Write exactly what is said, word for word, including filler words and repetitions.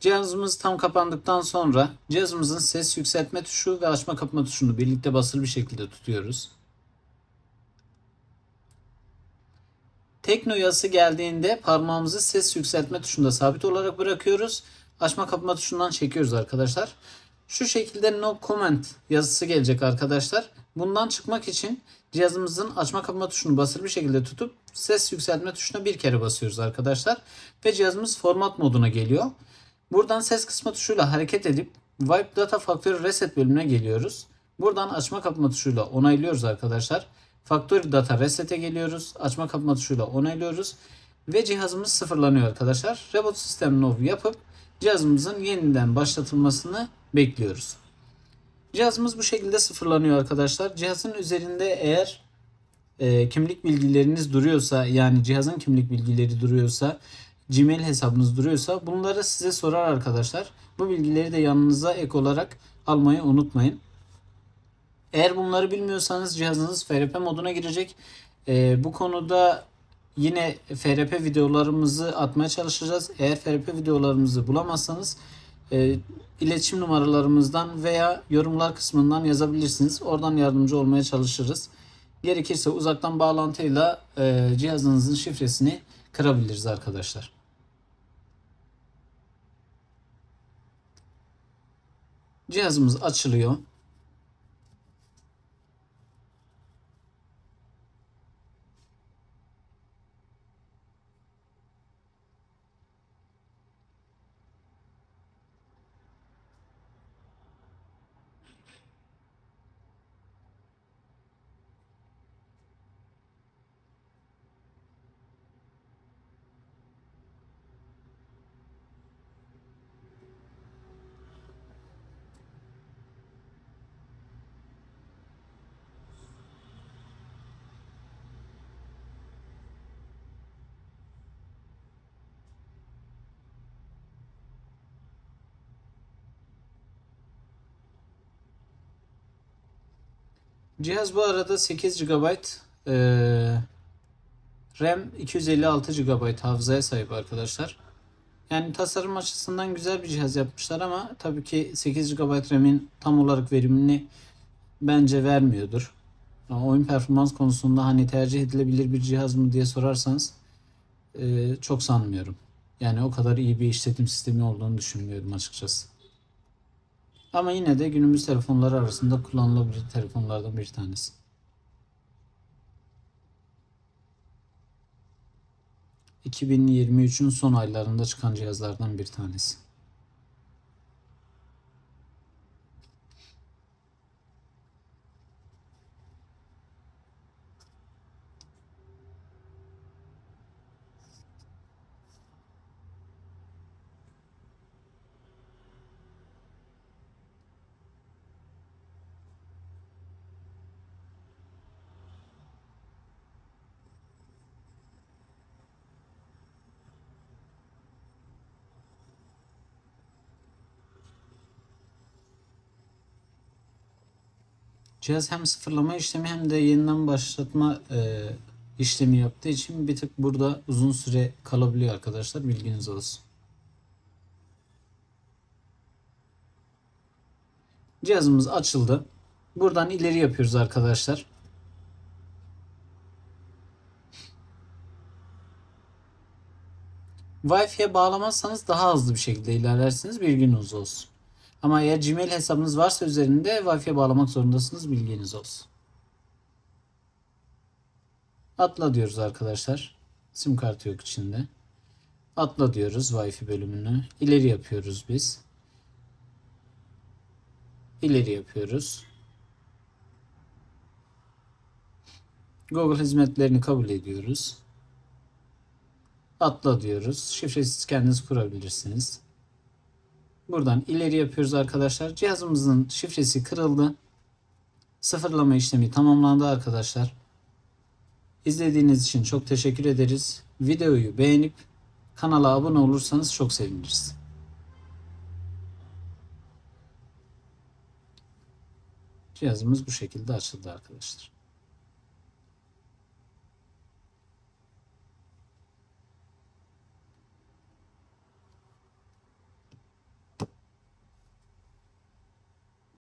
Cihazımız tam kapandıktan sonra cihazımızın ses yükseltme tuşu ve açma kapama tuşunu birlikte basılı bir şekilde tutuyoruz. Tekno yazısı geldiğinde parmağımızı ses yükseltme tuşunda sabit olarak bırakıyoruz. Açma kapama tuşundan çekiyoruz arkadaşlar. Şu şekilde no comment yazısı gelecek arkadaşlar. Bundan çıkmak için cihazımızın açma kapama tuşunu basılı bir şekilde tutup ses yükseltme tuşuna bir kere basıyoruz arkadaşlar. Ve cihazımız format moduna geliyor. Buradan ses kısmı tuşuyla hareket edip Wipe Data Factory Reset bölümüne geliyoruz. Buradan açma kapama tuşuyla onaylıyoruz arkadaşlar. Factory Data Reset'e geliyoruz. Açma kapama tuşuyla onaylıyoruz. Ve cihazımız sıfırlanıyor arkadaşlar. Reboot System No yapıp cihazımızın yeniden başlatılmasını bekliyoruz. Cihazımız bu şekilde sıfırlanıyor arkadaşlar. Cihazın üzerinde eğer e, kimlik bilgileriniz duruyorsa, yani cihazın kimlik bilgileri duruyorsa, Gmail hesabınız duruyorsa bunları size sorar arkadaşlar. Bu bilgileri de yanınıza ek olarak almayı unutmayın. Eğer bunları bilmiyorsanız cihazınız F R P moduna girecek. E, bu konuda yine F R P videolarımızı atmaya çalışacağız. Eğer F R P videolarımızı bulamazsanız e, iletişim numaralarımızdan veya yorumlar kısmından yazabilirsiniz. Oradan yardımcı olmaya çalışırız. Gerekirse uzaktan bağlantıyla e, cihazınızın şifresini kırabiliriz arkadaşlar. Cihazımız açılıyor. Cihaz bu arada sekiz gigabayt e, RAM, iki yüz elli altı gigabayt hafızaya sahip arkadaşlar. Yani tasarım açısından güzel bir cihaz yapmışlar ama tabii ki sekiz gigabayt RAM'in tam olarak verimini bence vermiyordur. Ama oyun performans konusunda hani tercih edilebilir bir cihaz mı diye sorarsanız e, çok sanmıyorum. Yani o kadar iyi bir işletim sistemi olduğunu düşünmüyorum açıkçası. Ama yine de günümüz telefonları arasında kullanılabilir telefonlardan bir tanesi. iki bin yirmi üçün son aylarında çıkan cihazlardan bir tanesi. Cihaz hem sıfırlama işlemi hem de yeniden başlatma e, işlemi yaptığı için bir tık burada uzun süre kalabiliyor arkadaşlar, bilginiz olsun. Cihazımız açıldı. Buradan ileri yapıyoruz arkadaşlar. Wi-Fi'ye bağlamazsanız daha hızlı bir şekilde ilerlersiniz, bilginiz olsun. Ama eğer Gmail hesabınız varsa üzerinde Wi-Fi'ye bağlamak zorundasınız, bilginiz olsun. Atla diyoruz arkadaşlar. Sim kartı yok içinde. Atla diyoruz Wi-Fi bölümünü. İleri yapıyoruz biz. İleri yapıyoruz. Google hizmetlerini kabul ediyoruz. Atla diyoruz. Şifresiz kendiniz kurabilirsiniz. Buradan ileri yapıyoruz arkadaşlar. Cihazımızın şifresi kırıldı. Sıfırlama işlemi tamamlandı arkadaşlar. İzlediğiniz için çok teşekkür ederiz. Videoyu beğenip kanala abone olursanız çok seviniriz. Cihazımız bu şekilde açıldı arkadaşlar.